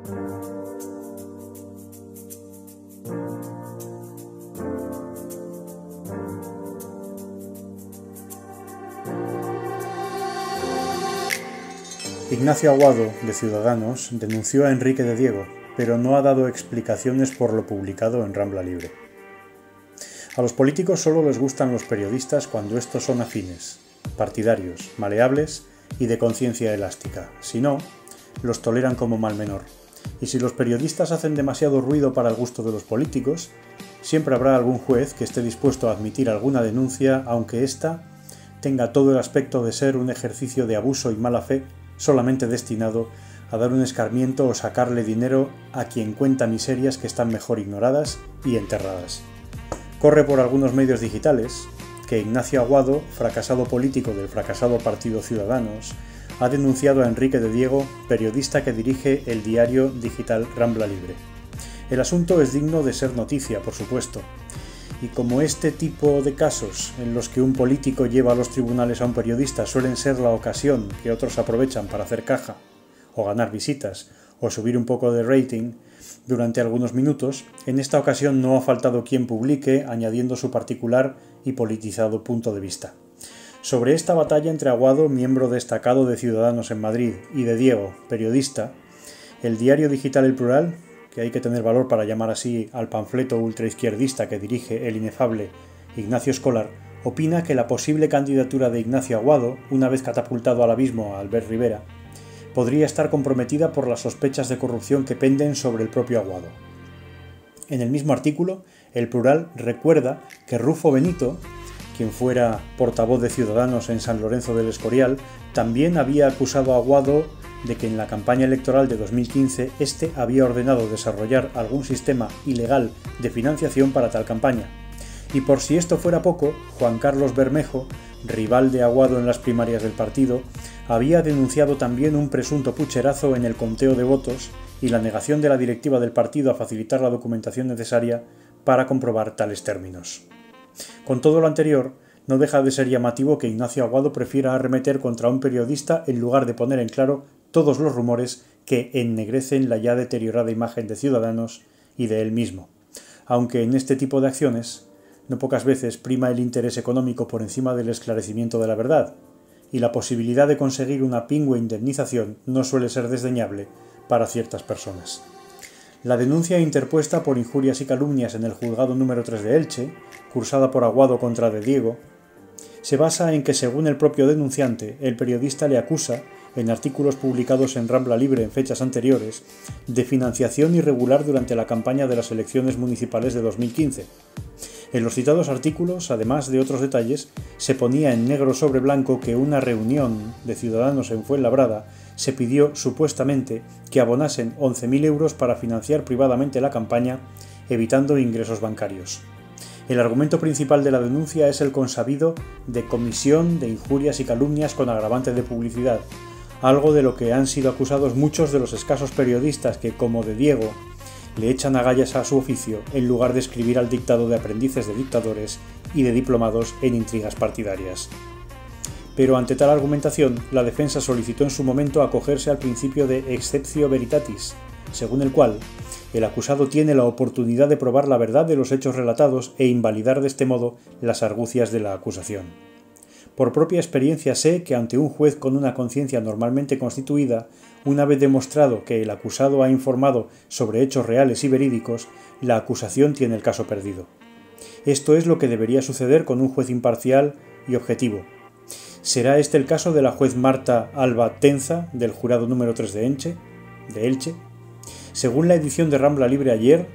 Ignacio Aguado, de Ciudadanos, denunció a Enrique de Diego, pero no ha dado explicaciones por lo publicado en Rambla Libre. A los políticos solo les gustan los periodistas cuando estos son afines, partidarios, maleables y de conciencia elástica. Si no, los toleran como mal menor. Y si los periodistas hacen demasiado ruido para el gusto de los políticos, siempre habrá algún juez que esté dispuesto a admitir alguna denuncia, aunque ésta tenga todo el aspecto de ser un ejercicio de abuso y mala fe solamente destinado a dar un escarmiento o sacarle dinero a quien cuenta miserias que están mejor ignoradas y enterradas. Corre por algunos medios digitales que Ignacio Aguado, fracasado político del fracasado partido Ciudadanos, ha denunciado a Enrique de Diego, periodista que dirige el diario digital Rambla Libre. El asunto es digno de ser noticia, por supuesto, y como este tipo de casos en los que un político lleva a los tribunales a un periodista suelen ser la ocasión que otros aprovechan para hacer caja, o ganar visitas, o subir un poco de rating durante algunos minutos, en esta ocasión no ha faltado quien publique añadiendo su particular y politizado punto de vista. Sobre esta batalla entre Aguado, miembro destacado de Ciudadanos en Madrid, y de Diego, periodista, el diario digital El Plural, que hay que tener valor para llamar así al panfleto ultraizquierdista que dirige el inefable Ignacio Escolar, opina que la posible candidatura de Ignacio Aguado, una vez catapultado al abismo a Albert Rivera, podría estar comprometida por las sospechas de corrupción que penden sobre el propio Aguado. En el mismo artículo, El Plural recuerda que Rufo Benito, quien fuera portavoz de Ciudadanos en San Lorenzo del Escorial, también había acusado a Aguado de que en la campaña electoral de 2015 este había ordenado desarrollar algún sistema ilegal de financiación para tal campaña. Y por si esto fuera poco, Juan Carlos Bermejo, rival de Aguado en las primarias del partido, había denunciado también un presunto pucherazo en el conteo de votos y la negación de la directiva del partido a facilitar la documentación necesaria para comprobar tales términos. Con todo lo anterior, no deja de ser llamativo que Ignacio Aguado prefiera arremeter contra un periodista en lugar de poner en claro todos los rumores que ennegrecen la ya deteriorada imagen de Ciudadanos y de él mismo. Aunque en este tipo de acciones, no pocas veces prima el interés económico por encima del esclarecimiento de la verdad, y la posibilidad de conseguir una pingüe indemnización no suele ser desdeñable para ciertas personas. La denuncia interpuesta por injurias y calumnias en el juzgado número 3 de Elche, cursada por Aguado contra de Diego, se basa en que, según el propio denunciante, el periodista le acusa, en artículos publicados en Rambla Libre en fechas anteriores, de financiación irregular durante la campaña de las elecciones municipales de 2015. En los citados artículos, además de otros detalles, se ponía en negro sobre blanco que una reunión de Ciudadanos en Fuenlabrada se pidió supuestamente que abonasen 11.000 euros para financiar privadamente la campaña, evitando ingresos bancarios. El argumento principal de la denuncia es el consabido de comisión de injurias y calumnias con agravante de publicidad, algo de lo que han sido acusados muchos de los escasos periodistas que, como de Diego, le echan agallas a su oficio en lugar de escribir al dictado de aprendices de dictadores y de diplomados en intrigas partidarias. Pero ante tal argumentación, la defensa solicitó en su momento acogerse al principio de exceptio veritatis, según el cual el acusado tiene la oportunidad de probar la verdad de los hechos relatados e invalidar de este modo las argucias de la acusación. Por propia experiencia sé que ante un juez con una conciencia normalmente constituida, una vez demostrado que el acusado ha informado sobre hechos reales y verídicos, la acusación tiene el caso perdido. Esto es lo que debería suceder con un juez imparcial y objetivo. ¿Será este el caso de la juez Marta Alba Tenza, del jurado número 3 de Elche? Según la edición de Rambla Libre ayer,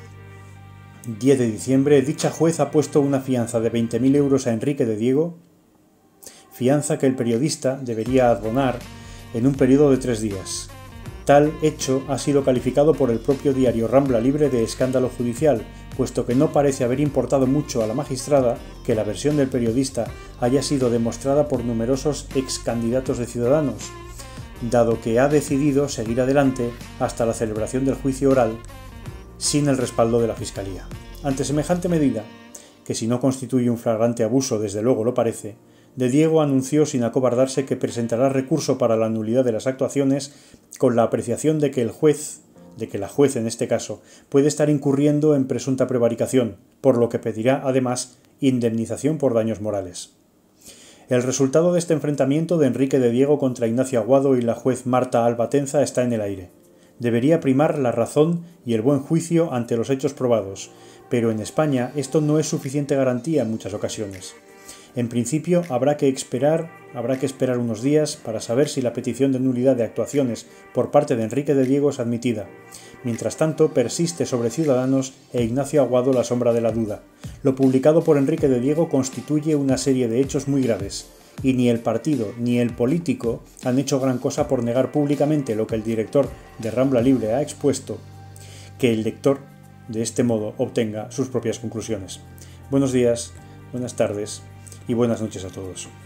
10 de diciembre, dicha juez ha puesto una fianza de 20.000 euros a Enrique de Diego, fianza que el periodista debería abonar en un periodo de 3 días. Tal hecho ha sido calificado por el propio diario Rambla Libre de escándalo judicial, puesto que no parece haber importado mucho a la magistrada que la versión del periodista haya sido demostrada por numerosos excandidatos de Ciudadanos, dado que ha decidido seguir adelante hasta la celebración del juicio oral sin el respaldo de la Fiscalía. Ante semejante medida, que si no constituye un flagrante abuso desde luego lo parece, de Diego anunció sin acobardarse que presentará recurso para la nulidad de las actuaciones con la apreciación de que el juez de que la juez en este caso puede estar incurriendo en presunta prevaricación, por lo que pedirá además indemnización por daños morales. El resultado de este enfrentamiento de Enrique de Diego contra Ignacio Aguado y la juez Marta Alba Tenza está en el aire. Debería primar la razón y el buen juicio ante los hechos probados, pero en España esto no es suficiente garantía en muchas ocasiones. En principio habrá que esperar unos días para saber si la petición de nulidad de actuaciones por parte de Enrique de Diego es admitida. Mientras tanto, persiste sobre Ciudadanos e Ignacio Aguado la sombra de la duda. Lo publicado por Enrique de Diego constituye una serie de hechos muy graves, y ni el partido ni el político han hecho gran cosa por negar públicamente lo que el director de Rambla Libre ha expuesto, que el lector de este modo obtenga sus propias conclusiones. Buenos días, buenas tardes y buenas noches a todos.